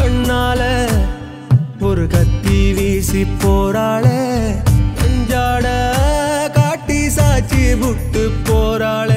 கண்ணால ஒரு கத்தி வீசி போறாளே, நெஞ்சாட காட்டி சாச்சி விட்டு போறாளே.